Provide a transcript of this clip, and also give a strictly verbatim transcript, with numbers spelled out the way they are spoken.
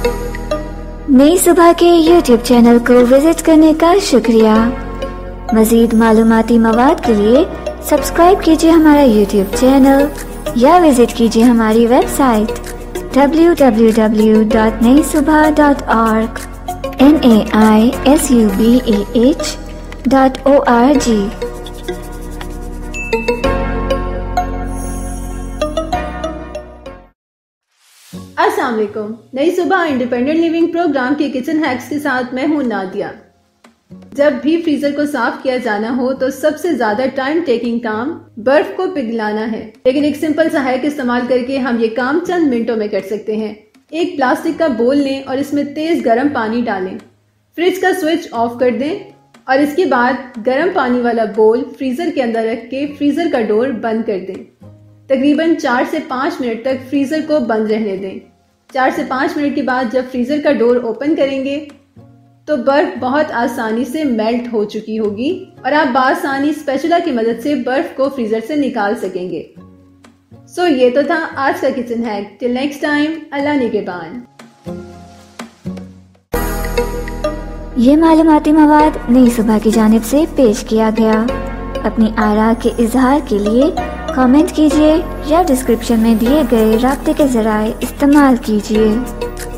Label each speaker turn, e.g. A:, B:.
A: नई सुबह के यूट्यूब चैनल को विजिट करने का शुक्रिया। मजीद मालूमाती मवाद के लिए सब्सक्राइब कीजिए हमारा यूट्यूब चैनल या विजिट कीजिए हमारी website W W W dot Nai Subah dot org N A I S U B A H dot O R G.
B: अस्सलाम वालेकुम। Nai Subah independent living programme के किचन हैक्स के साथ मैं हूं नादिया। जब भी फ्रीजर को साफ किया जाना हो तो सबसे ज्यादा टाइम टेकिंग काम बर्फ को पिघलाना है, लेकिन एक सिंपल सा हैक इस्तेमाल करके हम ये काम चंद मिनटों में कर सकते हैं। एक प्लास्टिक का बोल लें और इसमें तेज गर्म पानी डालें, फ्रिज का स्विच ऑफ कर दें और इसके बाद गर्म पानी वाला बोल फ्रीजर के अंदर रख के फ्रीजर का डोर बंद कर दें। तकरीबन चार से पाँच मिनट तक फ्रीजर को बंद रहने दें। चार से पाँच मिनट के बाद जब फ्रीजर का डोर ओपन करेंगे तो बर्फ बहुत आसानी से मेल्ट हो चुकी होगी और आप बासानी स्पैचुला की मदद से बर्फ को फ्रीजर से निकाल सकेंगे। सो ये तो था आज का kitchen hack. Till next time, Allah निगहबान।
A: ये मालूमाती मवाद नई सुबह की जानिब से पेश किया गया। अपनी आरा के इजहार के लिए कमेंट कीजिए या डिस्क्रिप्शन में दिए गए राब्ते के जराए इस्तेमाल कीजिए।